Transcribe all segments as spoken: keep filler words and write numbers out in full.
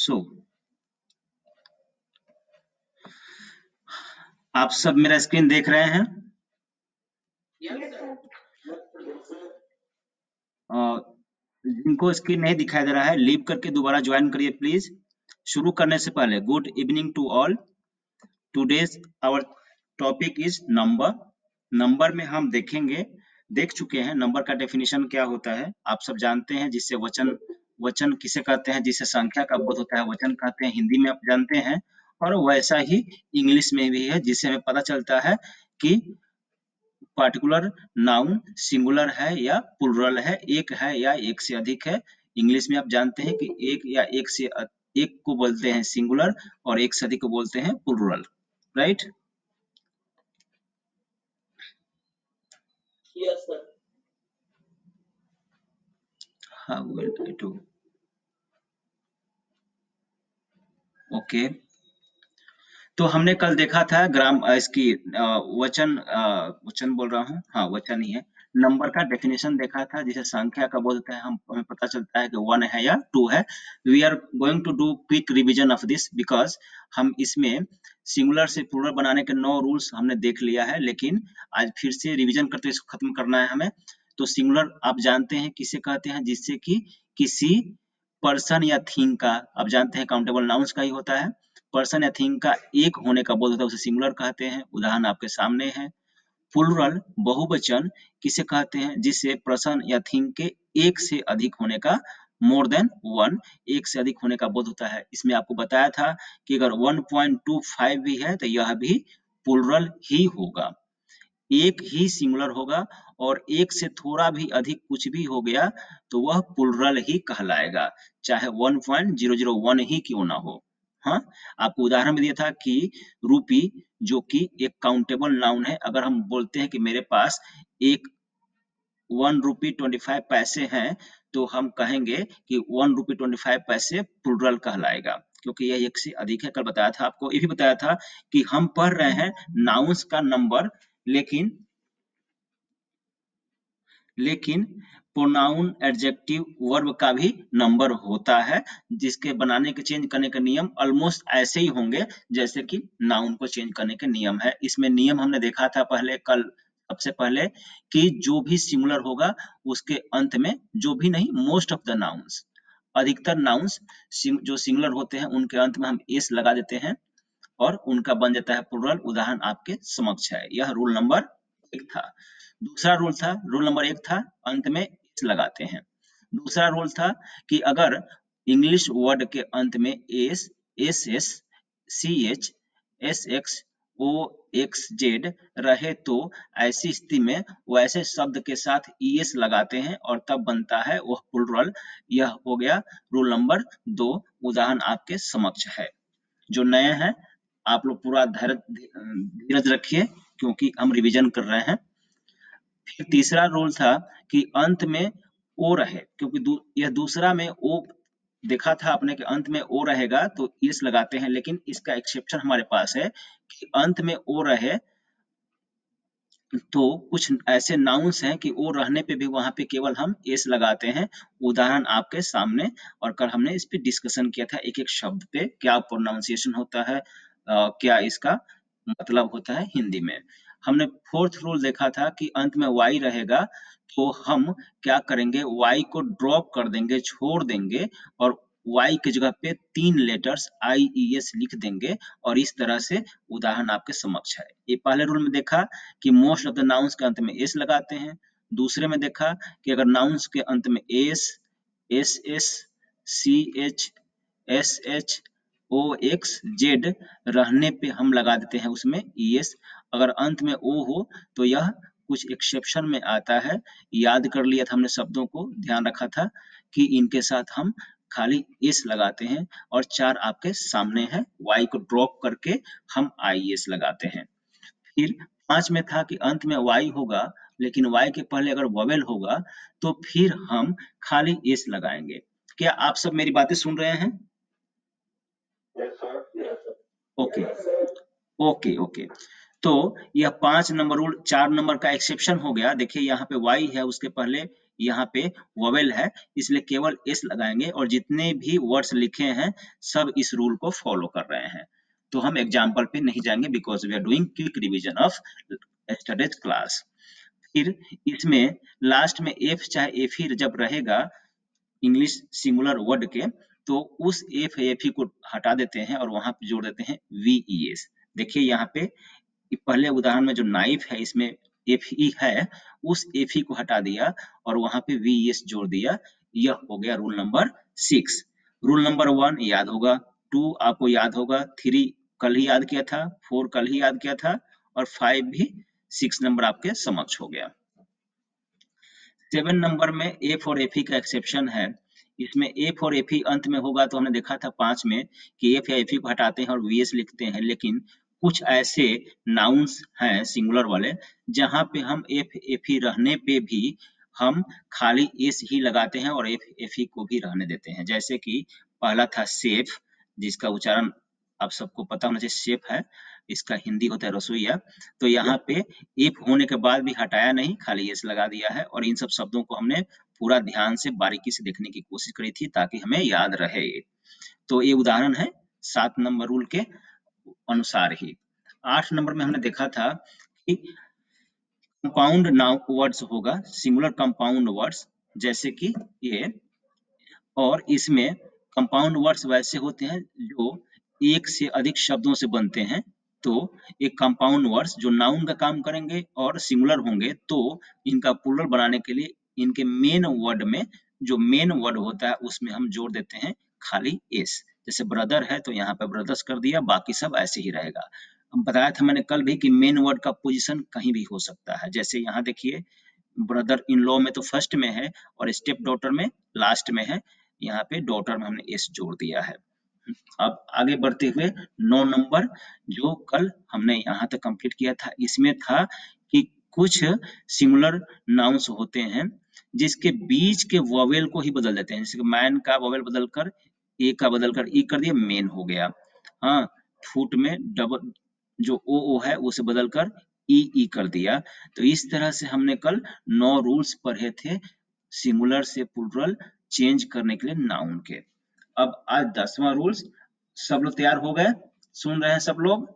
सो आप सब मेरा स्क्रीन देख रहे हैं? अ, जिनको स्क्रीन नहीं दिखाई दे रहा है लीव करके दोबारा ज्वाइन करिए प्लीज। शुरू करने से पहले good evening to all. Today's our topic is number. Number में हम देखेंगे, देख चुके हैं नंबर का डेफिनेशन क्या होता है, आप सब जानते हैं। जिससे वचन, वचन किसे कहते हैं, जिससे संख्या का बोध होता है वचन कहते हैं, हिंदी में आप जानते हैं। और वैसा ही इंग्लिश में भी है, जिससे हमें पता चलता है कि पार्टिकुलर नाउन सिंगुलर है या प्लुरल है, एक है या एक से अधिक है। इंग्लिश में आप जानते हैं कि एक या एक से अ- एक को बोलते हैं सिंगुलर और एक से अधिक को बोलते हैं प्लुरल, राइट? Yes, sir. हाँ, विल ट्राई टू। ओके, तो हमने कल देखा था ग्राम अ, इसकी अ, वचन अ, वचन बोल रहा हूँ, हाँ वचन ही है। नंबर का डेफिनेशन देखा था, जिसे संख्या का बोध होता है, हम हमें पता चलता है कि वन है या टू है। We are going to do quick revision of this because हम इसमें सिंगुलर से प्लुरल बनाने के नौ रूल्स हमने देख लिया है, लेकिन आज फिर से रिवीजन करते इसको खत्म करना है हमें। तो सिंगुलर आप जानते हैं किसे कहते हैं, जिससे कि किसी पर्सन या थिंग का, आप जानते हैं काउंटेबल नाउन्स का ही होता है। पर्सन या थिंग का एक होने का बोध होता है, उसे सिंगुलर कहते हैं। उदाहरण आपके सामने है। प्लुरल बहुवचन किसे कहते हैं, जिससे पर्सन या थिंग के एक से अधिक होने का, मोर देन वन, एक से अधिक होने का बोध होता है। इसमें आपको बताया था कि अगर वन पॉइंट टू फाइव भी है तो यह भी प्लुरल ही होगा, एक ही सिंगुलर होगा। और एक से थोड़ा भी अधिक कुछ भी हो गया तो वह प्लुरल ही कहलाएगा, चाहे one point zero zero one ही क्यों ना हो। हाँ, आपको उदाहरण में दिया था कि रूपी, जो कि एक काउंटेबल नाउन है, अगर हम बोलते हैं कि मेरे पास एक वन रूपी ट्वेंटी फाइव पैसे हैं, तो हम कहेंगे कि वन रूपी ट्वेंटी फाइव पैसे प्लुरल कहलाएगा, क्योंकि यह एक से अधिक है। कल बताया था आपको, ये भी बताया था कि हम पढ़ रहे हैं नाउन्स का नंबर, लेकिन लेकिन प्रोनाउन एडजेक्टिव वर्ब का भी नंबर होता है, जिसके बनाने के चेंज करने के नियम ऑलमोस्ट ऐसे ही होंगे जैसे कि नाउन को चेंज करने के नियम है। इसमें नियम हमने देखा था पहले, कल सबसे पहले, कि जो भी सिंगुलर होगा उसके अंत में, जो भी नहीं, मोस्ट ऑफ द नाउन्स, अधिकतर नाउन्स जो सिंगुलर होते हैं उनके अंत में हम एस लगा देते हैं और उनका बन जाता है प्लुरल। उदाहरण आपके समक्ष है। यह रूल नंबर एक था। दूसरा रूल था, रूल नंबर एक था अंत में एस लगाते हैं। दूसरा रूल था कि अगर इंग्लिश वर्ड के अंत में S, S S, C H, S X, O X Z रहे तो ऐसी स्थिति में वैसे शब्द के साथ ईएस लगाते हैं और तब बनता है वह प्लुरल। यह हो गया रूल नंबर दो। उदाहरण आपके समक्ष है। जो नए हैं आप लोग पूरा धैर्य धीरज रखिए, क्योंकि हम रिवीजन कर रहे हैं। फिर तीसरा रूल था कि अंत में ओ रहे, क्योंकि दू, यह दूसरा में ओ देखा था आपने कि अंत में ओ रहेगा तो इस लगाते हैं, लेकिन इसका एक्सेप्शन हमारे पास है कि अंत में ओ रहे तो कुछ ऐसे नाउन्स हैं कि ओ रहने पे भी वहां पे केवल हम एस लगाते हैं। उदाहरण आपके सामने, और कल हमने इस पे डिस्कशन किया था एक एक शब्द पे, क्या प्रोनाउंसिएशन होता है, आ, क्या इसका मतलब होता है हिंदी में। हमने फोर्थ रूल देखा था कि अंत में वाई रहेगा तो हम क्या करेंगे, वाई को ड्रॉप कर देंगे, छोड़ देंगे, और वाई की जगह पे तीन लेटर्स आई ई एस लिख देंगे, और इस तरह से उदाहरण आपके समक्ष है। ये पहले रूल में देखा कि मोस्ट ऑफ द नाउन्स के अंत में एस लगाते हैं। दूसरे में देखा कि अगर नाउन्स के अंत में S, S S, C H, S H, O X Z रहने पे हम लगा देते हैं उसमें ईएस। अगर अंत में ओ हो तो यह कुछ एक्सेप्शन में आता है। याद कर लिया था हमने शब्दों को, ध्यान रखा था कि इनके साथ हम खाली एस लगाते हैं, और चार आपके सामने है, वाई को ड्रॉप करके हम आई एस लगाते हैं। फिर पांच में था कि अंत में वाई होगा, लेकिन वाई के पहले अगर वोवेल होगा तो फिर हम खाली एस लगाएंगे। क्या आप सब मेरी बातें सुन रहे हैं? Yes, sir. Yes, sir. Okay okay okay. तो यह पांच नंबर रूल, चार नंबर का एक्सेप्शन हो गया। देखिए यहाँ पे वाई है, उसके पहले यहाँ पे वोवेल है, इसलिए केवल एस लगाएंगे और जितने भी वर्ड्स लिखे हैं सब इस रूल को फॉलो कर रहे हैं। तो हम एग्जाम्पल पे नहीं जाएंगे because we are doing quick revision of yesterday's class. फिर इसमें लास्ट में एफ चाहे एफ ही जब रहेगा इंग्लिश सिंगुलर वर्ड के, तो उस एफ एफ ही को हटा देते हैं और वहां पे जोड़ देते हैं वी ई एस। देखिए यहाँ पे पहले उदाहरण में जो नाइफ है इसमें एफ ई है, उस एफ ई को हटा दिया और वहां पे वी एस जोड़ दिया। यह हो गया rule number six. Rule number one याद होगा, टू आपको याद होगा, थ्री कल ही याद किया था, फोर कल ही याद किया था और फाइव भी सिक्स नंबर आपके समक्ष हो गया। सेवन नंबर में एफ और एफ ई का एक्सेप्शन है। इसमें एफ और एफ ई अंत में होगा तो हमने देखा था पांच में कि एफ या एफ ई को हटाते हैं और वी एस लिखते हैं, लेकिन कुछ ऐसे नाउन्स हैं सिंगुलर वाले जहां पे हम एफ एफ ई रहने पे भी हम खाली एस ही लगाते हैं और एफ एफ ई को भी रहने देते हैं। जैसे कि पहला था सेफ, जिसका उच्चारण आप सबको पता होना चाहिए, सेफ है, इसका हिंदी होता है रसोईया। तो यहाँ पे एफ होने के बाद भी हटाया नहीं, खाली एस लगा दिया है और इन सब शब्दों को हमने पूरा ध्यान से बारीकी से देखने की कोशिश करी थी ताकि हमें याद रहे। तो ये उदाहरण है सात नंबर रूल के अनुसार ही। आठ नंबर में हमने देखा था कि कंपाउंड नाउन वर्ड्स होगा, सिंगुलर कंपाउंड वर्ड्स, जैसे कि ये, और इसमें कंपाउंड वर्ड्स वैसे होते हैं जो एक से अधिक शब्दों से बनते हैं। तो एक कंपाउंड वर्ड्स जो नाउन का काम करेंगे और सिंगुलर होंगे, तो इनका प्लूरल बनाने के लिए इनके मेन वर्ड में जो मेन वर्ड होता है उसमें हम जोड़ देते हैं खाली एस। जैसे ब्रदर है तो यहाँ पे ब्रदर्स कर दिया, बाकी सब ऐसे ही रहेगा। हम बताया था मैंने कल भी कि मेन वर्ड का पोजीशन कहीं भी हो सकता है। जैसे यहाँ देखिए ब्रदर इन लॉ में तो फर्स्ट में है और स्टेप डॉटर में लास्ट में है, यहाँ पे डॉटर में हमने एस जोड़ दिया है। अब आगे बढ़ते हुए नौ नंबर जो कल हमने यहाँ तक कंप्लीट किया था, इसमें था कि कुछ सिंगुलर नाउन्स होते हैं जिसके बीच के वोवेल को ही बदल देते हैं। जैसे मैन का वोवेल बदलकर ए का बदलकर ई कर दिया, मेन हो गया। हाँ, फुट में डबल जो ओ ओ है उसे बदलकर ई ई कर दिया। तो इस तरह से हमने कल नौ रूल्स पढ़े थे सिंगुलर से प्लूरल चेंज करने के लिए नाउन के। अब आज दसवां रूल्स, सब लोग तैयार हो गए, सुन रहे हैं सब लोग?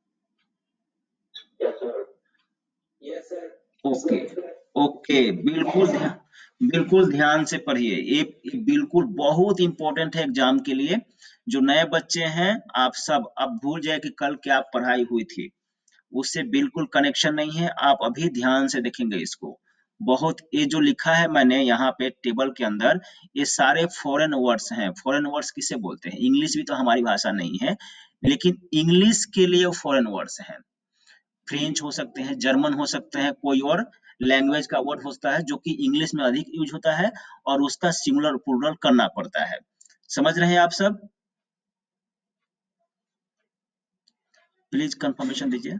Yes sir. ओके ओके, बिल्कुल ध्यान बिल्कुल ध्यान से पढ़िए, ये बिल्कुल बहुत इंपॉर्टेंट है एग्जाम के लिए। जो नए बच्चे हैं आप सब अब भूल जाए कि कल क्या पढ़ाई हुई थी, उससे बिल्कुल कनेक्शन नहीं है। आप अभी ध्यान से देखेंगे इसको, बहुत ये जो लिखा है मैंने यहाँ पे टेबल के अंदर, ये सारे फॉरेन वर्ड्स हैं। फॉरेन वर्ड्स किसे बोलते हैं? इंग्लिश भी तो हमारी भाषा नहीं है, लेकिन इंग्लिश के लिए फॉरेन वर्ड्स हैं। फ्रेंच हो सकते हैं, जर्मन हो सकते हैं, कोई और लैंग्वेज का वर्ड होता है जो कि इंग्लिश में अधिक यूज होता है और उसका सिंगुलर प्लूरल करना पड़ता है। समझ रहे हैं आप सब? प्लीज कंफर्मेशन दीजिए।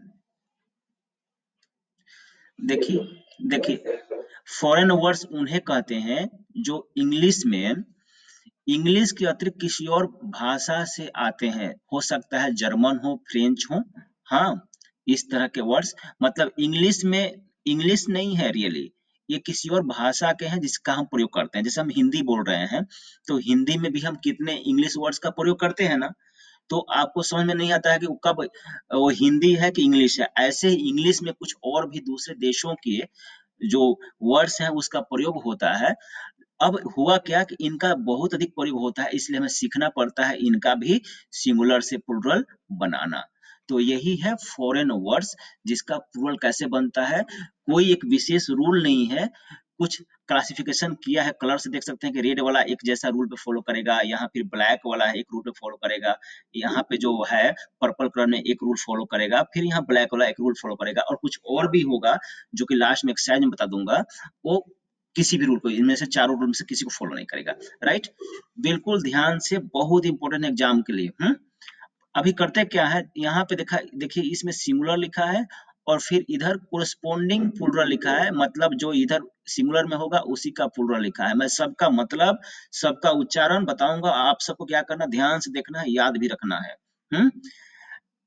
देखिए देखिए फॉरेन वर्ड्स उन्हें कहते हैं जो इंग्लिश में इंग्लिश के अतिरिक्त किसी और भाषा से आते हैं। हो सकता है जर्मन हो, फ्रेंच हो, हाँ, इस तरह के वर्ड्स, मतलब इंग्लिश में इंग्लिश नहीं है रियली, ये किसी और भाषा के हैं जिसका हम प्रयोग करते हैं। जैसे हम हिंदी बोल रहे हैं तो हिंदी में भी हम कितने इंग्लिश वर्ड्स का प्रयोग करते हैं ना, तो आपको समझ में नहीं आता है कि कब वो हिंदी है कि इंग्लिश है। ऐसे ही इंग्लिश में कुछ और भी दूसरे देशों के जो वर्ड्स हैं उसका प्रयोग होता है। अब हुआ क्या कि इनका बहुत अधिक प्रयोग होता है, इसलिए हमें सीखना पड़ता है इनका भी सिंगुलर से प्लूरल बनाना। तो यही है फॉरेन वर्ड्स, जिसका प्लूरल कैसे बनता है, कोई एक विशेष रूल नहीं है, कुछ क्लासिफिकेशन किया है। कलर से देख सकते हैं कि रेड वाला एक जैसा रूल पे फॉलो करेगा, यहाँ फिर ब्लैक वाला एक रूल पे फॉलो करेगा, यहाँ पे जो है पर्पल कलर में एक रूल फॉलो करेगा, फिर यहाँ ब्लैक वाला एक रूल फॉलो करेगा, और कुछ और भी होगा जो कि लास्ट में एक्सरसाइज में बता दूंगा। वो किसी भी रूल को, इनमें से चारों रूल में से किसी को फॉलो नहीं करेगा। राइट, बिल्कुल ध्यान से, बहुत इंपॉर्टेंट एग्जाम के लिए। हम्म अभी करते क्या है, यहाँ पे देखा देखिए इसमें सिंगुलर लिखा है और फिर इधर कोरस्पोंडिंग प्लूरल लिखा है, मतलब जो इधर सिंगुलर में होगा उसी का प्लूरल लिखा है। मैं सबका मतलब, सबका उच्चारण बताऊंगा, आप सबको क्या करना, ध्यान से देखना है, याद भी रखना है। हम्म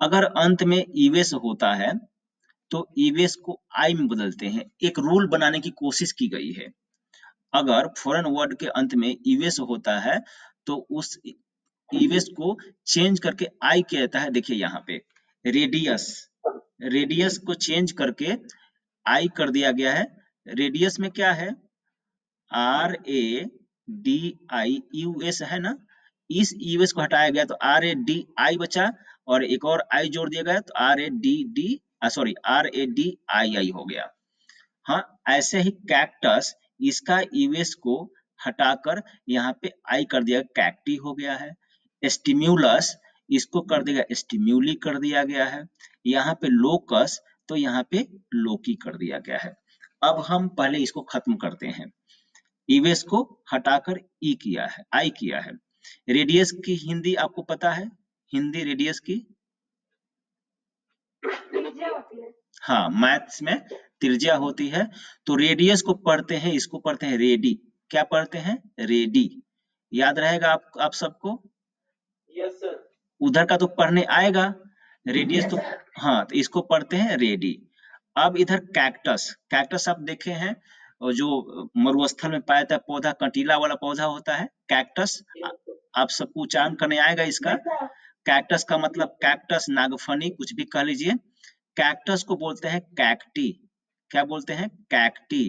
अगर अंत में ईवेस होता है तो ईवेस को आई में बदलते हैं। एक रूल बनाने की कोशिश की गई है। अगर फॉरेन वर्ड के अंत में ईवेस होता है तो उस ईवेस को चेंज करके आई किया जाता है। देखिए यहाँ पे रेडियस, रेडियस को चेंज करके आई कर दिया गया है। रेडियस में क्या है, R A D I U S है ना, इस यूएस को हटाया गया तो आर ए डी आई बचा और एक और आई जोड़ दिया गया तो R A D D sorry R A D I I हो गया। हाँ, ऐसे ही कैक्टस, इसका यूएस को हटाकर यहाँ पे आई कर दिया, कैक्टी हो गया है। स्टिम्युलस, इसको कर दिया स्टिम्यूली कर दिया गया है। यहाँ पे लोकस, तो यहाँ पे लोकी कर दिया गया है। अब हम पहले इसको खत्म करते हैं। ईवेस को हटाकर ई किया है, आई किया है। रेडियस की हिंदी आपको पता है, हिंदी रेडियस की? हाँ, मैथ्स में त्रिज्या होती है। तो रेडियस को पढ़ते हैं, इसको पढ़ते हैं रेडी। क्या पढ़ते हैं? रेडी। याद रहेगा आप आप सबको? Yes sir. उधर का तो पढ़ने आएगा, रेडियस तो हाँ, तो इसको पढ़ते हैं रेडी। अब इधर कैक्टस, कैक्टस आप देखे हैं और जो मरुस्थल में पाया जाता है पौधा, कंटीला वाला पौधा होता है कैक्टस। आप सबको उच्चारण करने आएगा इसका। कैक्टस का मतलब कैक्टस, नागफनी, कुछ भी कह लीजिए। कैक्टस को बोलते हैं कैक्टी। क्या बोलते हैं? कैक्टी।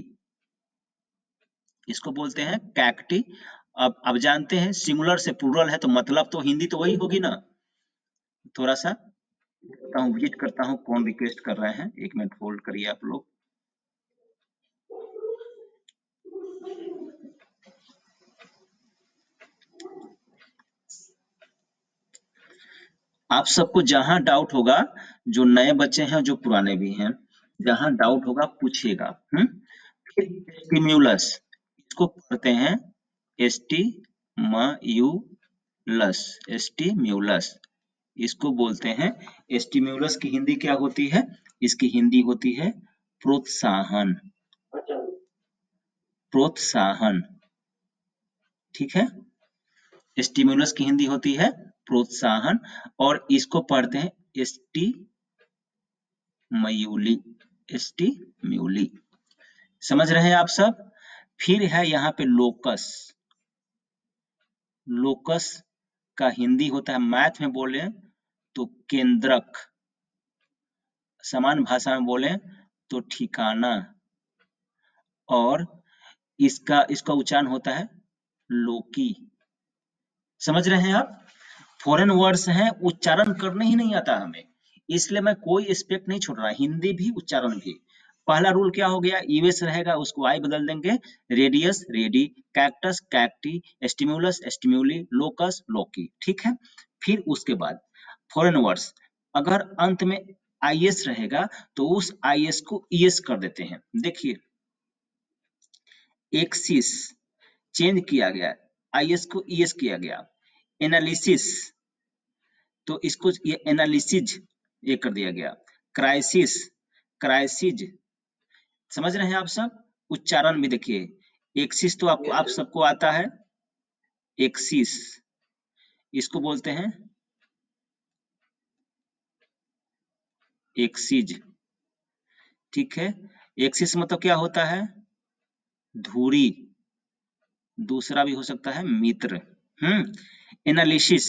इसको बोलते हैं कैक्टी। अब अब जानते हैं सिंगुलर से प्लूरल है तो मतलब तो हिंदी तो वही होगी ना। थोड़ा सा करता हूँ, विजिट करता हूँ कौन रिक्वेस्ट कर रहे हैं। एक मिनट होल्ड करिए आप लोग। आप सबको जहां डाउट होगा, जो नए बच्चे हैं जो पुराने भी हैं, जहां डाउट होगा पूछिएगा। हम्म फिर स्टिम्युलस, इसको पढ़ते हैं स्टिम्युलस, स्टिम्युलस इसको बोलते हैं। स्टिम्युलस की हिंदी क्या होती है? इसकी हिंदी होती है प्रोत्साहन, प्रोत्साहन। ठीक है, स्टिम्युलस की हिंदी होती है प्रोत्साहन। और इसको पढ़ते हैं स्टिम्यूली, स्टिम्यूली। समझ रहे हैं आप सब? फिर है यहाँ पे लोकस। लोकस का हिंदी होता है, मैथ में बोले तो केंद्रक, समान भाषा में बोले तो ठिकाना, और इसका इसका उच्चारण होता है लोकी। समझ रहे हैं आप? फॉरेन वर्ड्स हैं, उच्चारण करने ही नहीं आता हमें, इसलिए मैं कोई एस्पेक्ट नहीं छोड़ रहा, हिंदी भी उच्चारण भी। पहला रूल क्या हो गया? ईवेस रहेगा उसको आई बदल देंगे। Radius radii, cactus cacti, stimulus stimuli, locus loci. ठीक है, फिर उसके बाद फॉरेन वर्ड्स, अगर अंत में आईएस रहेगा तो उस आईएस को ईएस कर देते हैं। देखिए एक्सिस चेंज किया गया, आईएस को ईएस किया गया। एनालिसिस, तो इसको ये एनालिसिस ये कर दिया गया। Crisis, crisis. समझ रहे हैं आप सब? उच्चारण भी देखिए, एक्सिस तो आपको आप सबको आता है, एक्सिस इसको बोलते हैं एक्सिज। ठीक है, एक्सिस मतलब क्या होता है? धुरी, दूसरा भी हो सकता है मित्र। हम्म एनालिसिस,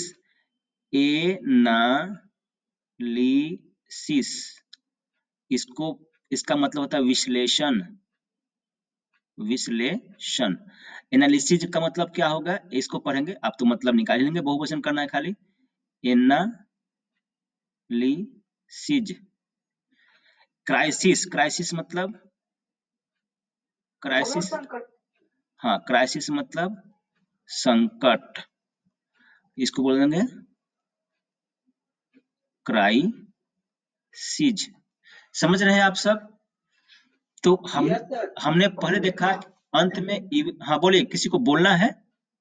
एनालिसिस इसको, इसका मतलब होता है विश्लेषण, विश्लेषण। एनालिसिस का मतलब क्या होगा? इसको पढ़ेंगे, आप तो मतलब निकाल लेंगे, बहुवचन करना है खाली। एनालिसिस। क्राइसिस, क्राइसिस मतलब क्राइसिस, हाँ क्राइसिस मतलब संकट, इसको बोल देंगे क्राइसिस। समझ रहे हैं आप सब? तो हम हमने पहले देखा अंत में, हाँ बोलिए, किसी को बोलना है?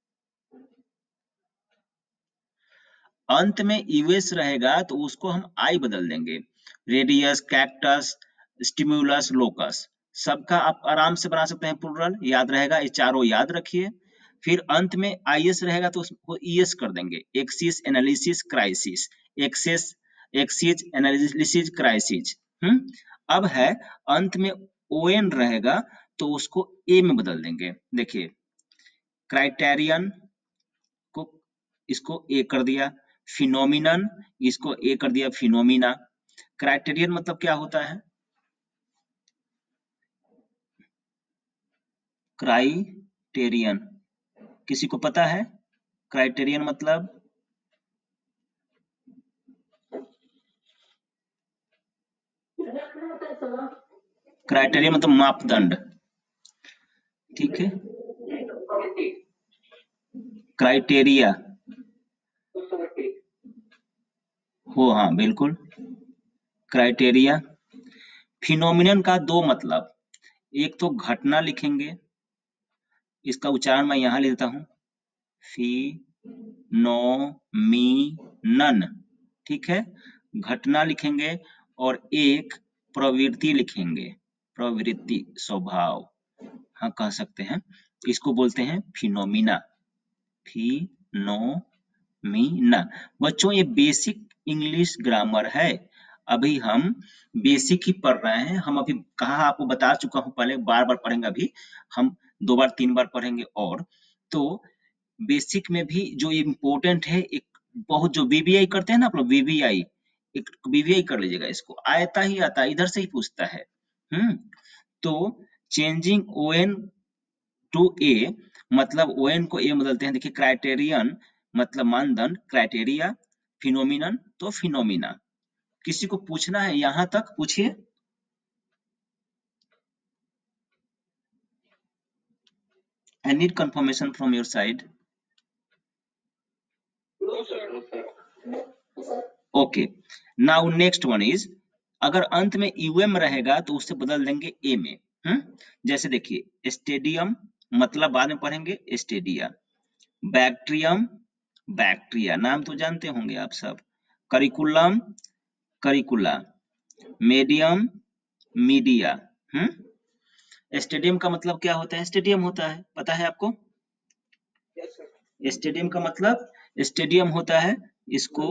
अंत में ईवेस रहेगा तो उसको हम आई बदल देंगे। रेडियस, कैक्टस, स्टिम्युलस, लोकस, सबका आप आराम से बना सकते हैं प्लूरल, याद रहेगा, ये चारों याद रखिए। फिर अंत में आईएस रहेगा तो उसको ईएस कर देंगे। Axis, analysis, crisis. Axis axes, analysis, crisis. Hmm अब है अंत में ओएन रहेगा तो उसको ए में बदल देंगे। देखिए क्राइटेरियन को इसको ए कर दिया, फिनोमिनन इसको ए कर दिया, फिनोमिना। क्राइटेरियन मतलब क्या होता है? क्राइटेरियन किसी को पता है? क्राइटेरियन मतलब क्राइटेरियन मतलब मापदंड, ठीक है। क्राइटेरिया हो, हाँ बिल्कुल क्राइटेरिया। फिनोमिनन का दो मतलब, एक तो घटना लिखेंगे, इसका उच्चारण मैं यहाँ लेता हूँ, फिनोमिनन, ठीक है, घटना लिखेंगे। और एक प्रवृत्ति लिखेंगे, प्रवृत्ति, स्वभाव, हाँ कह सकते हैं, इसको बोलते हैं फिनोमिना, फिनोमिना। बच्चों ये बेसिक इंग्लिश ग्रामर है, अभी हम बेसिक ही पढ़ रहे हैं। हम अभी कहा आपको बता चुका हूँ पहले, बार बार पढ़ेंगे, अभी हम दो बार तीन बार पढ़ेंगे। और तो बेसिक में भी जो इम्पोर्टेंट है, एक बहुत जो वीवीआई करते हैं ना आप लोग, वीवीआई, एक वीवीआई कर लीजिएगा, इसको आता ही आता, इधर से ही पूछता है। हम्म तो चेंजिंग ओएन टू ए मतलब ओएन को ए बदलते हैं। देखिए क्राइटेरियन मतलब मानदंड, क्राइटेरिया, फिनोमिनन तो फिनोमिना। किसी को पूछना है यहां तक, पूछिए। I need confirmation from your side. No sir, no sir. Okay. Now next one is, अगर अंत में यूएम रहेगा तो उससे बदल देंगे ए में। हम्म जैसे देखिए स्टेडियम मतलब बाद में पढ़ेंगे, स्टेडिया। बैक्टीरियम, बैक्टीरिया नाम तो जानते होंगे आप सब। Curriculum, curricula. Medium, media. Hmm stadium का मतलब क्या होता है? स्टेडियम होता है, पता है आपको? Yes sir. स्टेडियम का मतलब, स्टेडियम होता है, इसको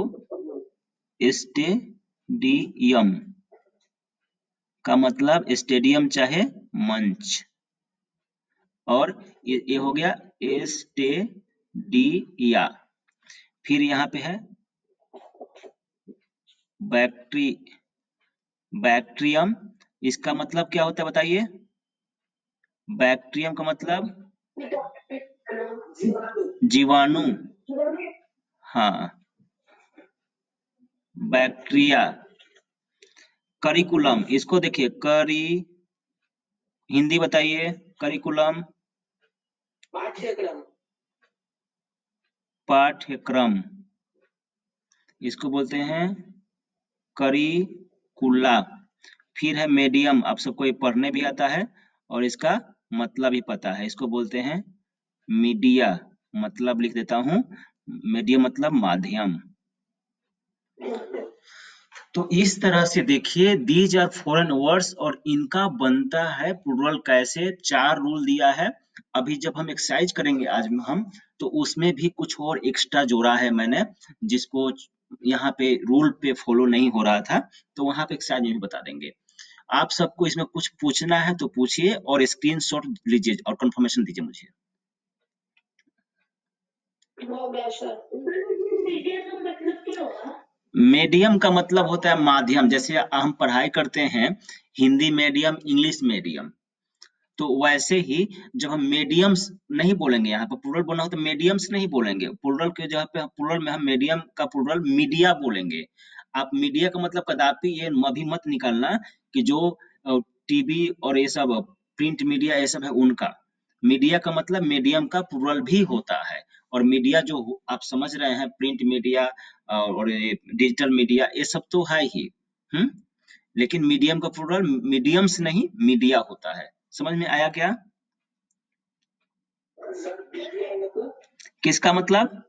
स्टेडियम का मतलब स्टेडियम चाहे मंच। और ये, ये हो गया स्टेडिया। फिर यहाँ पे है बैक्टी बैक्टीरियम, इसका मतलब क्या होता है बताइए? बैक्टीरियम का मतलब जीवाणु, हाँ बैक्टीरिया। करिकुलम, इसको देखिए करी, हिंदी बताइए, करिकुलम पाठ्यक्रम, पाठ्यक्रम, इसको बोलते हैं करिकुला। फिर है मीडियम, आप सबको ये पढ़ने भी आता है और इसका मतलब भी पता है, इसको बोलते हैं मीडिया। मतलब लिख देता हूं, मीडियम मतलब माध्यम। तो इस तरह से देखिए दीज आर फॉरेन वर्ड्स और इनका बनता है प्लूरल कैसे, चार रूल दिया है। अभी जब हम एक्सरसाइज करेंगे आज में हम, तो उसमें भी कुछ और एक्स्ट्रा जोड़ा है मैंने, जिसको यहाँ पे रूल पे फॉलो नहीं हो रहा था, तो वहां पे एक्सरसाइज में भी बता देंगे। आप सबको इसमें कुछ पूछना है तो पूछिए और स्क्रीनशॉट लीजिए और कंफर्मेशन दीजिए मुझे। हो गया सर। मीडियम का मतलब क्या होगा? मीडियम का मतलब होता है माध्यम। जैसे हम पढ़ाई करते हैं हिंदी मीडियम, इंग्लिश मीडियम, तो वैसे ही जब हम मीडियम्स नहीं बोलेंगे, यहाँ पर प्लूरल बोलना हो तो मीडियम्स नहीं बोलेंगे, प्लूरल के जगह पे प्लूरल में हम मीडियम का प्लूरल मीडिया बोलेंगे। आप मीडिया का मतलब कदापि ये अभी मत निकालना कि जो टीवी और ये सब प्रिंट मीडिया ये सब है उनका। मीडिया का मतलब मीडियम का प्लूरल भी होता है। और मीडिया जो आप समझ रहे हैं, प्रिंट मीडिया और डिजिटल मीडिया, ये सब तो है ही। हम्म लेकिन मीडियम का प्लूरल मीडियम्स नहीं, मीडिया होता है। समझ में आया क्या? किसका मतलब?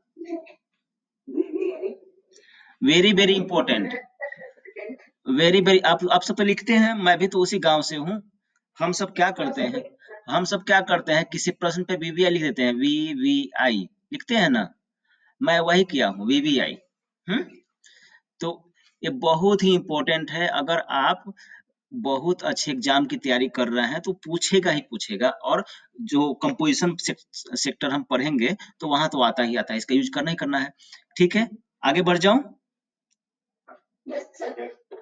Very very important, very very. आप आप सब तो लिखते हैं, मैं भी तो उसी गांव से हूँ। हम सब क्या करते हैं, हम सब क्या करते हैं, किसी प्रश्न पे वीवीआई लिख देते हैं, वी वी आई लिखते हैं ना, मैं वही किया हूँ, वीवीआई। हम्म तो ये बहुत ही इंपॉर्टेंट है। अगर आप बहुत अच्छे एग्जाम की तैयारी कर रहे हैं तो पूछेगा ही पूछेगा, और जो कंपोजिशन सेक्टर हम पढ़ेंगे तो वहां तो आता ही आता है, इसका यूज करना ही करना है। ठीक है, आगे बढ़ जाऊं। Yes, sir.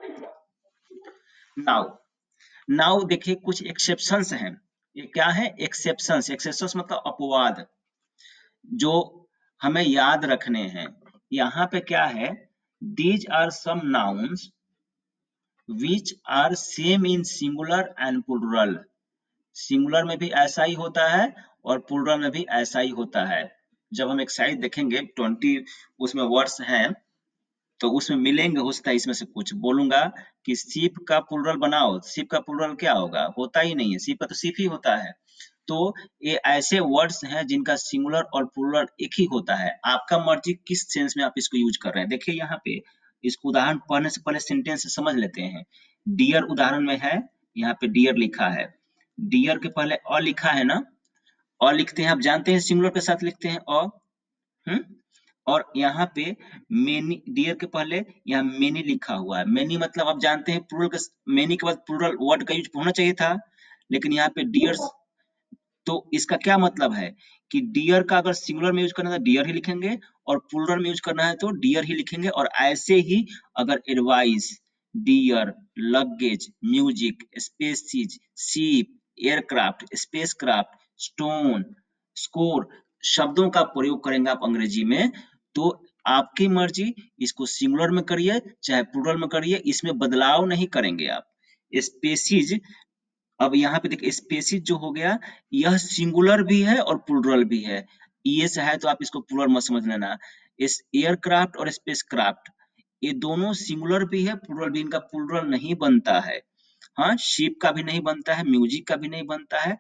नाउ नाउ देखिए कुछ एक्सेप्शंस हैं। ये क्या है? एक्सेप्शंस। एक्सेप्शंस मतलब अपवाद, जो हमें याद रखने हैं। यहाँ पे क्या है? These are some nouns which are same in singular and plural. Singular में भी ऐसा ही होता है और प्लूरल में भी ऐसा ही होता है। जब हम एक्सरसाइज देखेंगे ट्वेंटी उसमें वर्ड्स हैं तो उसमें मिलेंगे, हो सकता है इसमें से कुछ बोलूंगा कि सीप का प्लूरल बनाओ, सीप का प्लूरल क्या होगा? होता ही नहीं है, सीप का तो सीप ही होता है। तो ये ऐसे वर्ड्स हैं जिनका सिंगुलर और प्लूरल एक ही होता है। आपका मर्जी किस सेंस में आप इसको यूज कर रहे हैं। देखिए यहाँ पे इसको उदाहरण पढ़ने से पहले सेंटेंस से समझ लेते हैं। डियर उदाहरण में है, यहाँ पे डियर लिखा है, डियर के पहले अ लिखा है ना, अ लिखते हैं, आप जानते हैं सिंगुलर के साथ लिखते हैं अ, हम्म और यहाँ पे मेनी, डियर के पहले यहाँ मेनी लिखा हुआ है। मेनी मतलब आप जानते हैं प्लूरल के, मेनी के बाद प्लूरल वर्ड का यूज होना चाहिए था, लेकिन यहाँ पे डियर्स। तो इसका क्या मतलब है कि डियर का अगर सिंगुलर में यूज करना है तो डियर ही लिखेंगे, और प्लूरल में यूज करना है तो डियर ही लिखेंगे। और ऐसे ही अगर advice, deer, luggage, music, species, sheep, aircraft, spacecraft, stone, score शब्दों का प्रयोग करेंगे आप अंग्रेजी में, तो आपकी मर्जी, इसको सिंगुलर में करिए चाहे प्लूरल में करिए, इसमें बदलाव नहीं करेंगे आप। स्पेसीज, अब यहाँ पे देखिए स्पेसीज जो हो गया, यह सिंगुलर भी है और प्लूरल भी है। ये से है तो आप इसको प्लूरल मत समझ लेना। इस एयरक्राफ्ट और स्पेसक्राफ्ट ये दोनों सिंगुलर भी है, प्लूरल भी, इनका प्लूरल नहीं बनता है। हाँ, शिप का भी नहीं बनता है, म्यूजिक का भी नहीं बनता है,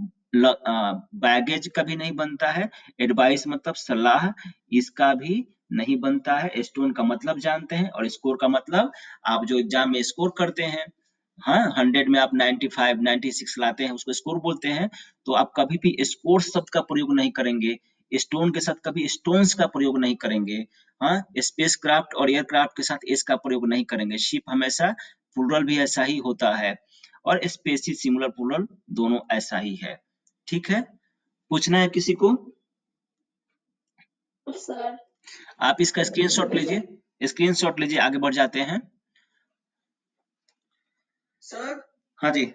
बैगेज का भी नहीं बनता है, एडवाइस मतलब सलाह, इसका भी नहीं बनता है। स्टोन का मतलब जानते हैं, और स्कोर का मतलब आप जो एग्जाम में स्कोर करते हैं, हाँ, हंड्रेड में आप नाइंटी फाइव, नाइंटी सिक्स लाते हैं, उसको स्कोर बोलते हैं। तो आप कभी भी स्कोर शब्द का प्रयोग नहीं करेंगे, स्टोन के साथ कभी स्टोन्स का प्रयोग नहीं करेंगे। हाँ, स्पेस क्राफ्ट और एयरक्राफ्ट के साथ एस का प्रयोग नहीं करेंगे। शिप हमेशा प्लूरल भी ऐसा ही होता है, और स्पेसिस सिंगुलर प्लूरल दोनों ऐसा ही है। ठीक है, पूछना है किसी को? Sir. आप इसका स्क्रीनशॉट लीजिए, स्क्रीनशॉट लीजिए, आगे बढ़ जाते हैं। सर हाँ जी,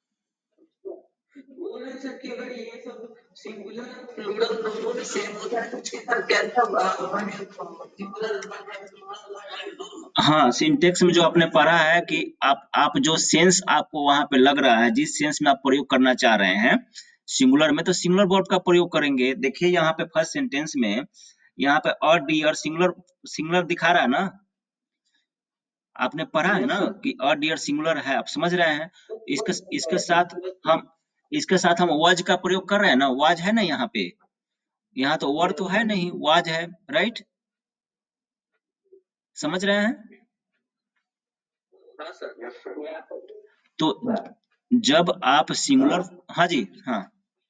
बोल रहे सर कि अगर ये सब सिंगुलर प्लूरल दोनों में सेम होता है तो उसके साथ क्या सिंगुलर हाँ, सिंटेक्स में जो आपने पढ़ा है कि आप आप जो सेंस आपको वहां पे लग रहा है, जिस सेंस में आप प्रयोग करना चाह रहे हैं सिंगुलर में, तो सिंगुलर वर्ब का प्रयोग करेंगे। देखिए यहाँ पे फर्स्ट सेंटेंस में यहाँ पे अ डियर सिंगुलर, सिंगुलर दिखा रहा है ना, आपने पढ़ा है ना कि अ डियर सिंगुलर है, आप समझ रहे हैं। इसके इसके साथ हम इसके साथ हम वाज का प्रयोग कर रहे हैं ना, वाज है ना यहाँ पे, यहाँ तो वर तो है नहीं, वाज है, राइट? समझ रहे हैं? हाँ सर। तो जब आप सिंगुलर, हाँ जी, हाँ,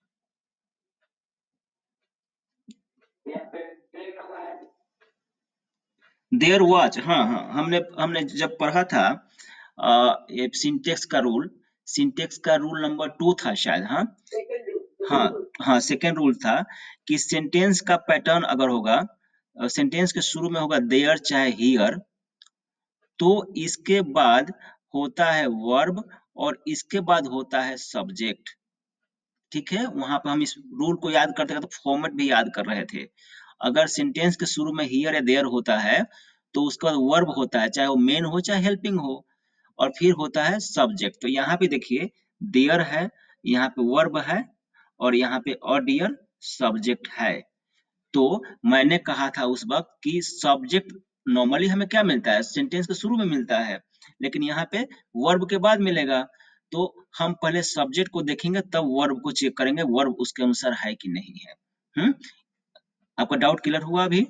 देयर वाज, हाँ हाँ, हमने हमने जब पढ़ा था ये सिंटेक्स का रूल, सिंटेक्स का रूल नंबर टू था शायद, हाँ हाँ हाँ, सेकेंड रूल था कि सेंटेंस का पैटर्न अगर होगा, सेंटेंस के शुरू में होगा देयर चाहे हियर, तो इसके बाद होता है वर्ब और इसके बाद होता है सब्जेक्ट। ठीक है, वहां पर हम इस रूल को याद करते हैं तो फॉर्मेट भी याद कर रहे थे। अगर सेंटेंस के शुरू में हियर या देयर होता है तो उसका बाद वर्ब होता है, चाहे वो मेन हो चाहे हेल्पिंग हो, और फिर होता है सब्जेक्ट। तो यहाँ पे देखिए देयर है, यहाँ पे वर्ब है, और यहाँ पे अ डियर सब्जेक्ट है। तो मैंने कहा था उस वक्त कि सब्जेक्ट नॉर्मली हमें क्या मिलता है, सेंटेंस के शुरू में मिलता है, लेकिन यहाँ पे वर्ब के बाद मिलेगा। तो हम पहले सब्जेक्ट को देखेंगे तब वर्ब को चेक करेंगे, वर्ब उसके अनुसार है कि नहीं है। हम्म आपका डाउट क्लियर हुआ अभी?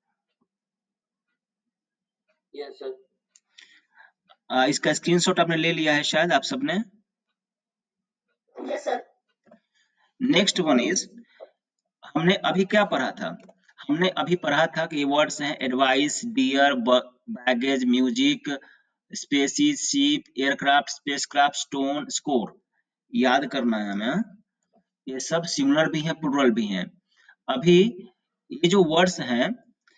Yes sir. आ, इसका स्क्रीनशॉट आपने ले लिया है शायद आप सबने। Yes, sir. Next one is, हमने अभी क्या पढ़ा था, हमने अभी पढ़ा था कि ये वर्ड्स हैं advice, deer, baggage, music, species, ship, aircraft, spacecraft, stone, score. याद करना है हमें, ये सब सिंगुलर भी हैं, प्लूरल भी हैं। अभी ये जो वर्ड्स हैं,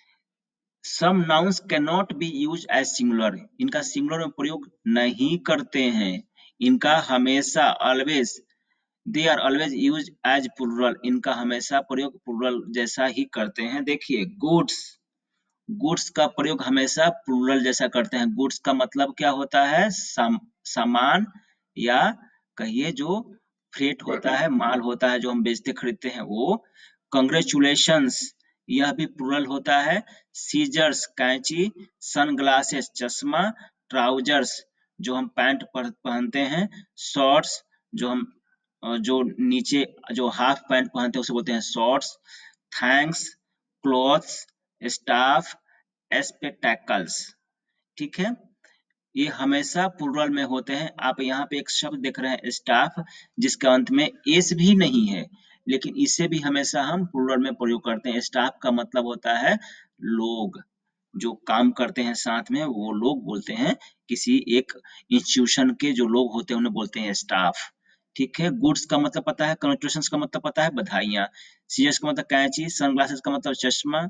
some nouns can not be use as singular, इनका सिंगुलर में प्रयोग नहीं करते हैं, इनका हमेशा always they are always use as plural, इनका हमेशा प्रयोग प्लूरल जैसा ही करते हैं। देखिए गुड्स, गुड्स का प्रयोग हमेशा प्लूरल जैसा करते हैं। गुड्स का मतलब क्या होता है? साम, सामान या कहिए जो फ्रेट होता है, माल होता है जो हम बेचते खरीदते हैं वो। कंग्रेचुलेशंस, यह भी प्लूरल होता है। सीजर्स कैंची, सनग्लासेस चश्मा, ट्राउजर्स जो हम पैंट पहनते हैं, शॉर्ट्स जो हम जो नीचे जो हाफ पैंट पहनते हैं उसे बोलते हैं shorts, thanks, clothes, staff, spectacles. ठीक है, ये हमेशा प्लूरल में होते हैं। आप यहाँ पे एक शब्द देख रहे हैं स्टाफ, जिसका अंत में एस भी नहीं है, लेकिन इसे भी हमेशा हम प्लूरल में प्रयोग करते हैं। स्टाफ का मतलब होता है लोग, जो काम करते हैं साथ में वो लोग बोलते हैं। किसी एक इंस्टीट्यूशन के जो लोग होते हैं उन्हें बोलते हैं स्टाफ। ठीक है, गुड्स का मतलब पता है, कंग्रेचुलेशंस का मतलब पता है, बधाइयां। सीजर्स का मतलब कैंची, सनग्लासेस का मतलब चश्मा,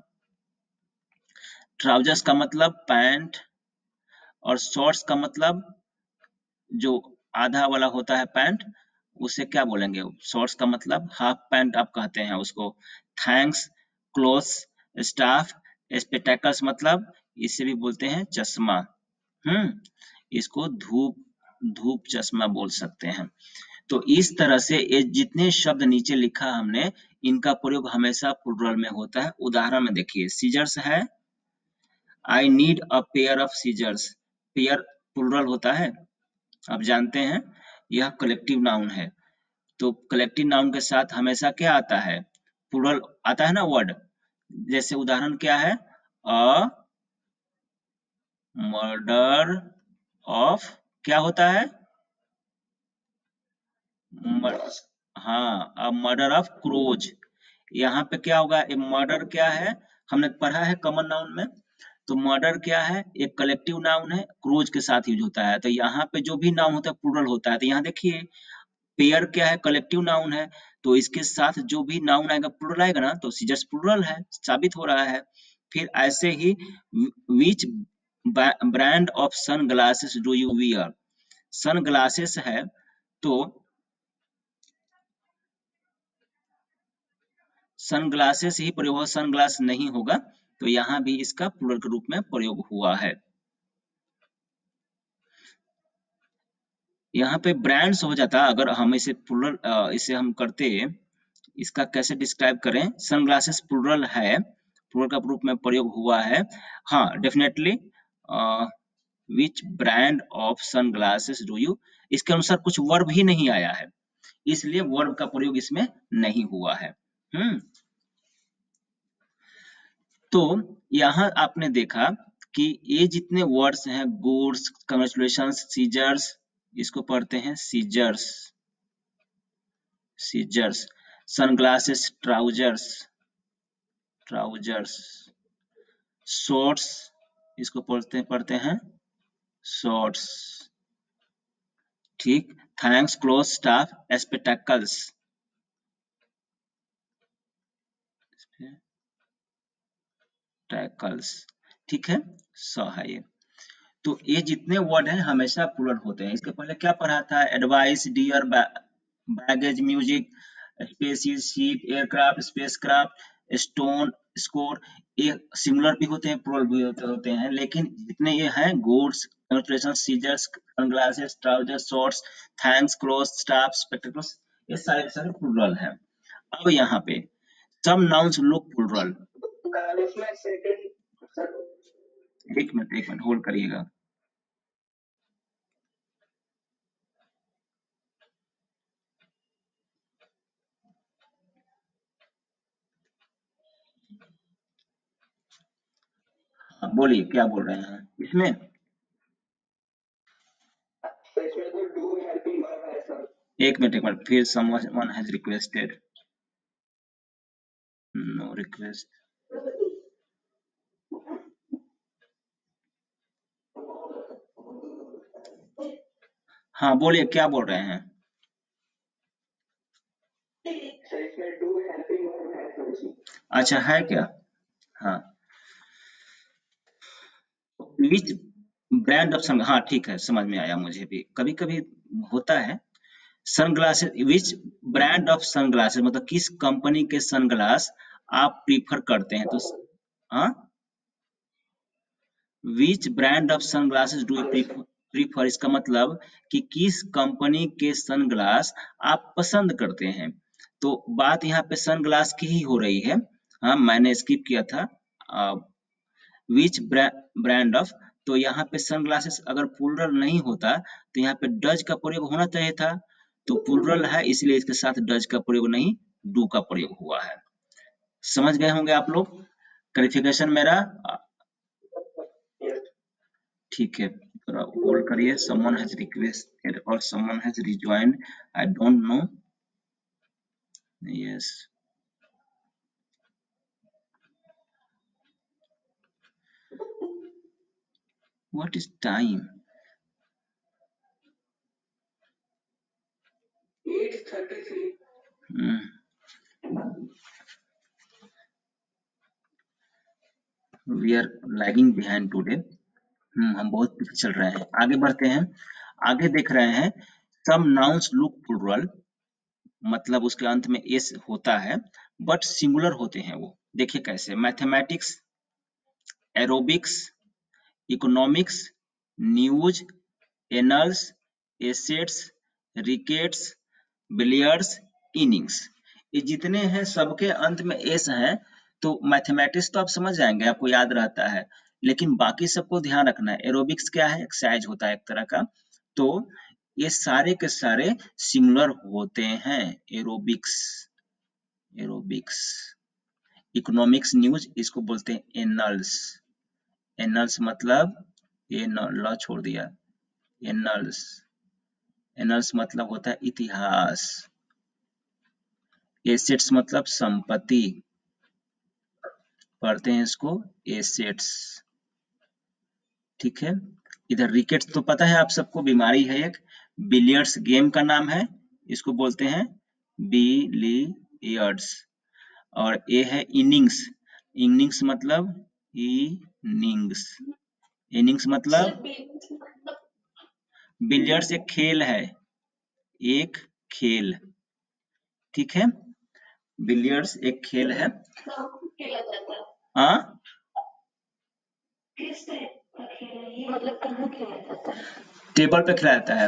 ट्राउजर्स का मतलब पैंट, और शॉर्ट्स का मतलब जो आधा वाला होता है पैंट, उसे क्या बोलेंगे? शॉर्ट्स का मतलब हाफ पैंट आप कहते हैं उसको। थैंक्स, क्लोथ्स, स्टाफ, स्पेक्टेकल्स मतलब इसे भी बोलते हैं चश्मा। हम्म, इसको धूप धूप चश्मा बोल सकते हैं। तो इस तरह से ये जितने शब्द नीचे लिखा हमने, इनका प्रयोग हमेशा प्लूरल में होता है। उदाहरण में देखिए, सीजर्स है, I need a pair of scissors. Pair plural होता है, आप जानते हैं, यह कलेक्टिव नाउन है। तो कलेक्टिव नाउन के साथ हमेशा क्या आता है? प्लूरल आता है ना वर्ड। जैसे उदाहरण क्या है? अ मर्डर ऑफ, क्या होता है? हाँ, अ मर्डर ऑफ क्रोज। यहाँ पे क्या होगा? ए मर्डर क्या है? हमने पढ़ा है कॉमन नाउन में। तो मर्डर क्या है? एक कलेक्टिव नाउन है, क्रोज के साथ यूज होता है। तो यहाँ पे जो भी नाउन होता है प्लूरल होता है। तो यहाँ देखिए, पेयर क्या है? कलेक्टिव नाउन है, तो इसके साथ जो भी नाउन आएगा प्लूरल आएगा ना, तो सीजर्स प्लूरल है, साबित हो रहा है। फिर ऐसे ही, which brand of sun glasses do you wear? Sun glasses है, तो सन ग्लासेस ही प्रयोग होगा, सन ग्लास नहीं होगा। तो यहाँ भी इसका प्लूरल के रूप में प्रयोग हुआ है। यहाँ पे ब्रांड्स हो जाता, अगर हम इसे प्लूरल इसे हम करते, इसका कैसे डिस्क्राइब करें? सनग्लासेस प्लूरल है, प्लूरल का रूप में प्रयोग हुआ है। हाँ, definitely. Which brand of sunglasses do you, इसके अनुसार कुछ वर्ब ही नहीं आया है, इसलिए वर्ब का प्रयोग इसमें नहीं हुआ है। हम्म, तो यहाँ आपने देखा कि ये जितने वर्ड्स हैं, गुड्स, कंग्रेचुलेशंस, सीजर्स, इसको पढ़ते हैं scissors, scissors, sunglasses trousers, trousers, shorts, इसको पढ़ते पढ़ते हैं शॉर्ट्स। ठीक, thanks, cloth, staff, spectacles, tackles. ठीक है, सो है ये। तो ये जितने वर्ड हैं हमेशा प्लूरल होते हैं। इसके पहले क्या पढ़ा था? Advice, deer, baggage, music, species, ship, aircraft, spacecraft, stone, score. ये सिंगुलर भी होते हैं, प्लूरल भी होते, होते हैं, लेकिन जितने ये हैं, goods, congratulation, scissors, sunglasses, trousers, shorts, thanks, cloth, staff, spectacles, ये सारे सारे प्लूरल हैं। अब यहाँ पे सम नाउन्स लुक प्लूरल। एक मिनट एक मिनट होल्ड करिएगा। हाँ, बोलिए क्या बोल रहे हैं इसमें? एक मिनट एक मिनट, फिर someone has requested, no request, हाँ बोलिए, क्या बोल रहे हैं? सर इसमें डू हेल्पिंग वर्ब है थोड़ी सी। अच्छा है क्या? हाँ, विच ब्रांड ऑफ सन, हाँ ठीक है, समझ में आया मुझे भी। कभी कभी होता है sunglasses, which brand of sunglasses मतलब किस कंपनी के सनग्लास आप प्रीफर करते हैं? तो हाँ, which brand of sunglasses do you prefer prefer इसका मतलब कि किस कंपनी के सनग्लास आप पसंद करते हैं। तो बात यहाँ पे सनग्लास की ही हो रही है। हाँ, मैंने स्किप किया था। विच ब्रांड ऑफ, तो यहाँ पे सनग्लासेस अगर प्लूरल नहीं होता तो यहाँ पे डज का प्रयोग होना चाहिए था। तो प्लूरल है इसलिए इसके साथ डज का प्रयोग नहीं, डू का प्रयोग हुआ है। समझ गए होंगे आप लोग क्लैरिफिकेशन मेरा? ठीक है, थोड़ा होल्ड करिए। समवन हैज रिक्वेस्टेड और someone has rejoined, I don't know. Yes, what is time? Eight thirty three. We are lagging behind today. Hmm हम बहुत पीछे चल रहे हैं। आगे बढ़ते हैं। आगे देख रहे हैं सम नाउन्स लुक प्लूरल, मतलब उसके अंत में एस होता है बट सिंगुलर होते हैं वो। देखिए कैसे, mathematics, aerobics, economics, news, annals, assets, rickets, billiards, innings, ये जितने हैं सबके अंत में एस है। तो मैथमेटिक्स तो आप समझ जाएंगे, आपको याद रहता है, लेकिन बाकी सबको ध्यान रखना है। एरोबिक्स क्या है? एक्सरसाइज होता है एक तरह का। तो ये सारे के सारे सिमिलर होते हैं। एरोबिक्स, एरोबिक्स, इकोनॉमिक्स, न्यूज, इसको बोलते हैं एनल्स। एनल्स मतलब ये ल छोड़ दिया, एनल्स, एनल्स मतलब होता है इतिहास। एसेट्स मतलब संपत्ति, पढ़ते हैं इसको एसेट्स। ठीक है, इधर रिकेट्स तो पता है आप सबको, बीमारी है एक। बिलियर्ड्स गेम का नाम है, इसको बोलते हैं बिलियर्ड्स। और ये है इनिंग्स, इनिंग्स मतलब इनिंग्स, इनिंग्स मतलब बिलियर्ड्स एक खेल है, एक खेल। ठीक है, बिलियर्ड्स एक खेल है। खेला जाता है हाँ, किस टाइप का खेल है ये, मतलब कहाँ खेला जाता है? टेबल पे खेला जाता है,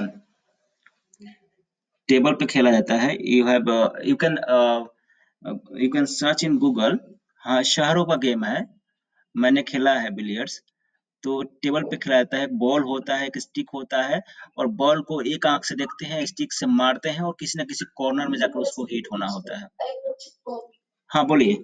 टेबल पे खेला जाता है। You have you can you can search in Google. हाँ, शहरों का गेम है, मैंने खेला है बिलियर्ड्स। तो टेबल पे खेला जाता है, बॉल होता है, एक स्टिक होता है, और बॉल को एक आंख से देखते हैं, स्टिक से मारते हैं और किसी न किसी कॉर्नर में जाकर उसको हिट होना होता है। हाँ बोलिए।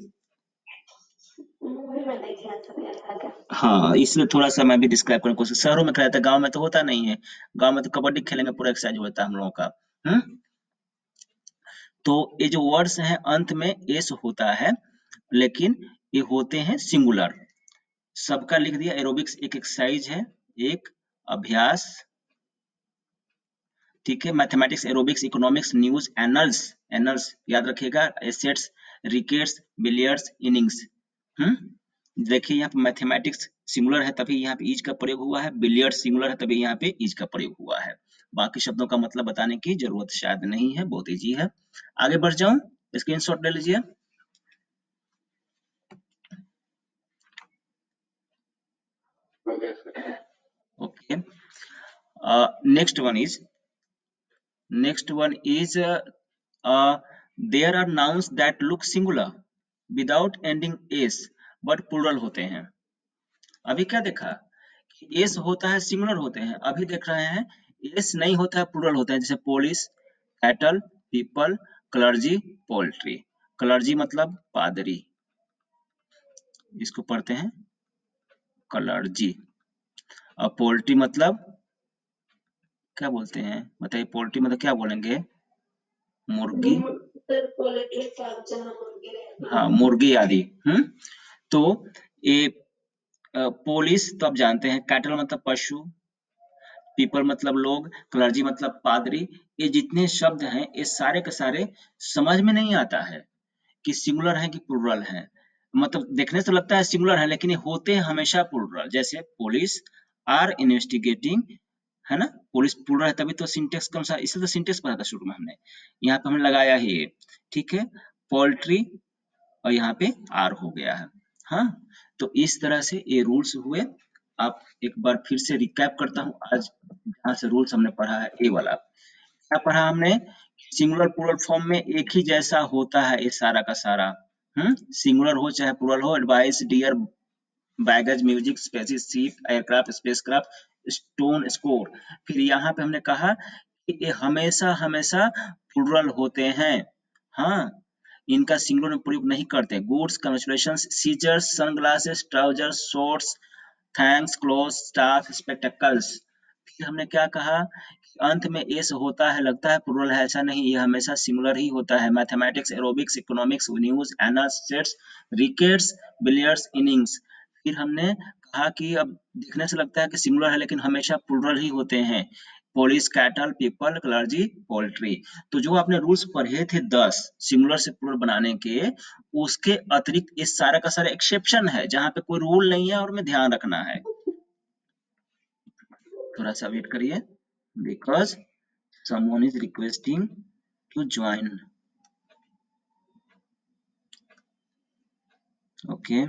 मूवी में देखा था। हाँ, इसलिए थोड़ा सा मैं भी डिस्क्राइब करने की कोशिश। शहरों में खेला जाता है, गांव में तो होता नहीं है। गांव में तो कबड्डी खेलेंगे पूरा एक्सरसाइज होता है हम लोगों का। हम्म तो ये जो वर्ड्स हैं अंत में एस होता है, लेकिन ये होते हैं सिंगुलर। सबका लिख दिया। एरोबिक्स एक एक्सरसाइज है, एक अभ्यास। ठीक है, mathematics, aerobics, economics, news, annals, annals याद रखिएगा, assets, rickets, billiards, innings. Hmm देखिए यहाँ पे मैथमेटिक्स सिंगुलर है तभी यहाँ पे इज का प्रयोग हुआ है, बिलियर्ड्स सिंगुलर है तभी यहाँ पे इज का प्रयोग हुआ है। बाकी शब्दों का मतलब बताने की जरूरत शायद नहीं है, बहुत इजी है। आगे बढ़ जाऊं, स्क्रीनशॉट ले लीजिए। Okay, next one is next one is there are nouns that look singular without ending S but plural होते हैं। अभी क्या देखा, एस होता है सिंगुलर होते हैं। अभी देख रहे हैं एस नहीं होता है, प्लूरल होता है, जैसे police, cattle, people, clergy, poultry. Clergy मतलब पादरी, इसको पढ़ते हैं क्लर्जी। और पोल्ट्री मतलब क्या बोलते हैं बताइए? पोल्ट्री मतलब क्या बोलेंगे? मुर्गी, सर पोल्ट्री फार्म जहाँ मुर्गी रहती है। हाँ मुर्गी आदि। हम्म तो ये पोलिस तो आप जानते हैं, कैटल मतलब पशु, पीपल मतलब लोग, क्लर्जी मतलब पादरी, ये जितने शब्द हैं ये सारे के सारे समझ में नहीं आता है कि सिंगुलर है कि प्लूरल है। मतलब देखने से लगता है सिंगुलर है लेकिन ये होते हैं हमेशा प्लूरल। जैसे पुलिस आर इन्वेस्टिगेटिंग, है ना, पुलिस प्लूरल है तभी तो सिंटेक्स कौन सा, इसे तो सिंटेक्स पढ़ा था शुरू में हमने, यहाँ पे हमने लगाया ही ये, ठीक है। पोल्ट्री और यहाँ पे आर हो गया है। हाँ, तो इस तरह से ये रूल्स हुए। आप एक बार फिर से रिकैप करता हूँ, आज जहाँ से रूल्स हमने पढ़ा है ये वाला क्या पढ़ा हमने, सिंगुलर प्लूरल फॉर्म में एक ही जैसा होता है ये सारा का सारा, हम्म सिंगुलर हो चाहे प्लूरल हो, advice, deer, baggage, music, species, seat, aircraft, spacecraft, stone, score. फिर यहाँ पे हमने कहा कि ये हमेशा हमेशा प्लूरल होते हैं, हाँ, इनका सिंगुलर में प्रयोग नहीं करते। Goods, congratulations, scissors, sunglasses, trousers, shorts, thanks, cloth, staff, spectacles. फिर हमने क्या कहा, अंत में एस होता है, लगता है प्लूरल है, ऐसा नहीं, ये हमेशा सिंगुलर ही होता है। Mathematics, aerobics, economics, news, annals, sets, rickets, billiards, innings. फिर हमने कहा कि अब दिखने से लगता है कि सिंगुलर है लेकिन हमेशा प्लूरल ही होते हैं। Police, cattle, people, clergy, poultry. तो जो आपने रूल्स पढ़े थे दस सिंगुलर से प्लूरल बनाने के, उसके अतिरिक्त इस सारा का सारा एक्सेप्शन है जहां पे कोई रूल नहीं है और में ध्यान रखना है। थोड़ा सा वेट करिए, because someone is requesting to join. Okay.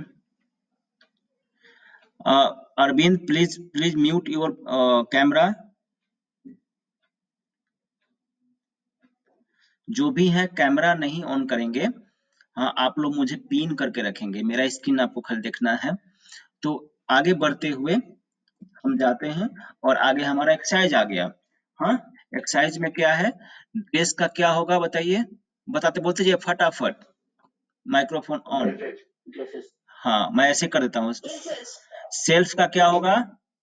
Uh, Arvind, please please mute your uh, camera. जो भी है कैमरा नहीं ऑन करेंगे, हाँ आप लोग मुझे पिन करके रखेंगे, मेरा स्क्रीन आपको खाली देखना है। तो आगे बढ़ते हुए हम जाते हैं और आगे हमारा एक्सरसाइज आ गया। हाँ, एक्सरसाइज में क्या है, ड्रेस का क्या होगा बताइए, बताते बोलते जाइए फटाफट, माइक्रोफोन ऑन। हाँ मैं ऐसे कर देता हूँ। सेल्फ का क्या होगा,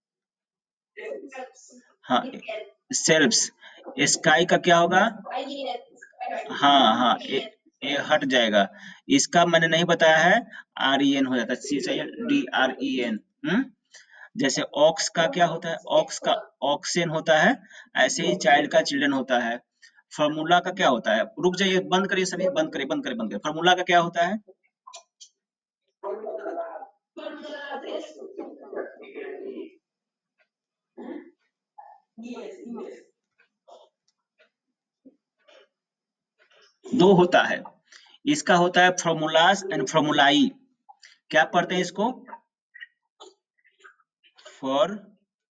हाँ सेल्फ्स। स्काई का क्या होगा, हाँ हाँ ए, ए हट जाएगा, इसका मैंने नहीं बताया है, आर ई एन हो जाता है, सी चाहिए D R E N. Hmm जैसे ऑक्स का क्या होता है, ऑक्स का ऑक्सेन होता है, ऐसे ही चाइल्ड का चिल्ड्रन होता है। फॉर्मूला का क्या होता है, रुक जाइए, बंद करिए सभी, बंद करिए बंद करिए बंद करिए। फॉर्मूला का क्या होता है, दो होता है, इसका होता है फॉर्मूलाज एंड फॉर्मूलाई। क्या पढ़ते हैं इसको, फॉर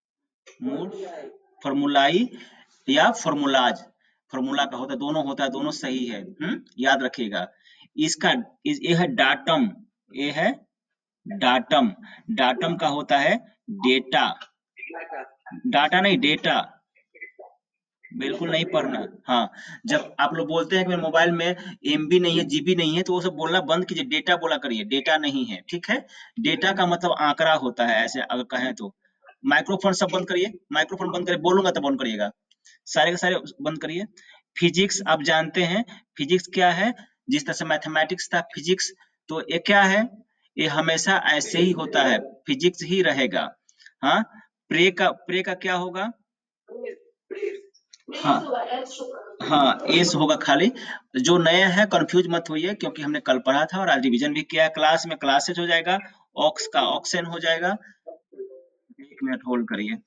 फॉर्मूलाई या फॉर्मूलाज, फॉर्मूला का होता है, दोनों होता है, दोनों सही है। हम्म याद रखिएगा। इसका इस, ये है डाटम, ये है डाटम, डाटम का होता है डेटा, डाटा नहीं डेटा, बिल्कुल नहीं पढ़ना। हाँ, जब आप लोग बोलते हैं कि मेरे मोबाइल में एमबी नहीं है, जीबी नहीं है, तो वो सब बोलना बंद कीजिए, डेटा बोला करिए, डेटा नहीं है, ठीक है। डेटा का मतलब आंकड़ा होता है, ऐसे अगर कहें तो। माइक्रोफोन सब बंद करिए, माइक्रोफोन बंद करिए, बोलूंगा तो बंद करिएगा, सारे के सारे बंद करिए। फिजिक्स आप जानते हैं, फिजिक्स क्या है, जिस तरह से मैथमेटिक्स था फिजिक्स, तो ये क्या है, ये हमेशा ऐसे ही होता है, फिजिक्स ही रहेगा। हाँ, प्रे का प्रे का क्या होगा, हाँ हाँ एस होगा खाली। जो नया है कंफ्यूज मत होइए, क्योंकि हमने कल पढ़ा था और आज रिवीजन भी किया है, क्लास में क्लासेज हो जाएगा, ऑक्स का ऑक्सेन हो जाएगा। एक मिनट होल्ड करिए।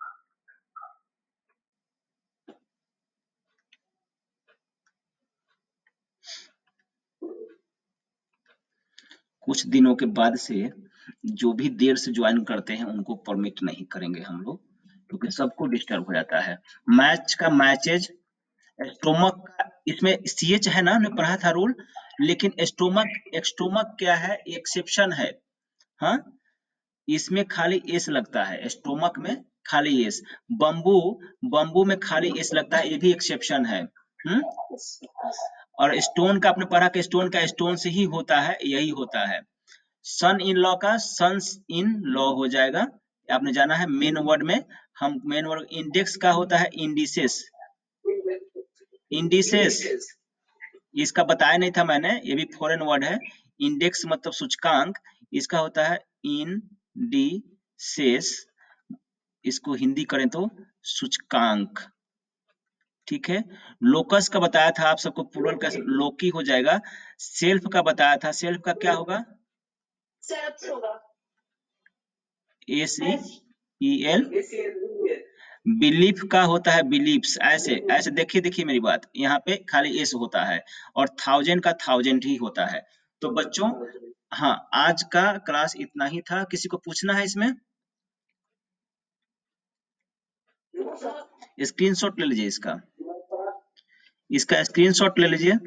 कुछ दिनों के बाद से जो भी देर से ज्वाइन करते हैं उनको परमिट नहीं करेंगे हम लोग, क्योंकि सबको डिस्टर्ब हो जाता है। मैच का मैचेज, स्टोमक का इसमें सीएच है ना, हमने पढ़ा था रूल, लेकिन स्टोमक स्टोमक क्या है, एक्सेप्शन है। हाँ, इसमें खाली एस लगता है, स्टोमक में खाली एस। बम्बू, बम्बू में खाली एस लगता है, ये भी एक्सेप्शन है। हम्म और स्टोन का आपने पढ़ा कि स्टोन का स्टोन से ही होता है, यही होता है। सन इन लॉ का सन्स इन लॉ हो जाएगा, आपने जाना है मेन वर्ड में। हम मेन वर्ड, इंडेक्स का होता है इंडिसेस, इंडिसेस इसका बताया नहीं था मैंने, ये भी फॉरेन वर्ड है। इंडेक्स मतलब सूचकांक, इसका होता है इंडिसेस, इसको हिंदी करें तो सूचकांक, ठीक है। लोकस का बताया था आप सबको, प्लूरल कैसे लोकी हो जाएगा। सेल्फ का बताया था, सेल्फ का क्या होगा? सेल्फ होगा एस ई एल। बिलीफ का होता है बिलीफ्स, ऐसे ऐसे देखिए देखिए मेरी बात, यहाँ पे खाली एस होता है, और थाउजेंड का थाउजेंड ही होता है। तो बच्चों हाँ, आज का क्लास इतना ही था। किसी को पूछना है इसमें? स्क्रीनशॉट ले लीजिए इसका, इसका स्क्रीनशॉट ले लीजिए।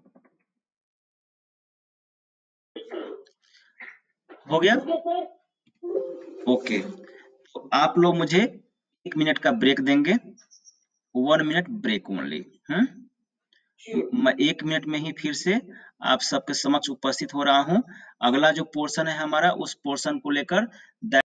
हो गया? ओके, तो आप लोग मुझे एक मिनट का ब्रेक देंगे, one minute break only. Hmm मैं एक मिनट में ही फिर से आप सबके समक्ष उपस्थित हो रहा हूं। अगला जो पोर्शन है हमारा, उस पोर्शन को लेकर